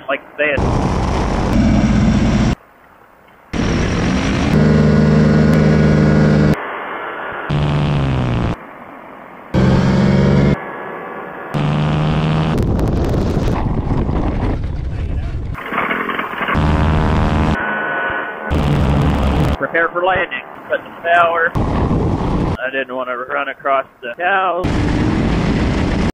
like they had. Prepare for landing. Put the power. I didn't want to run across the cows.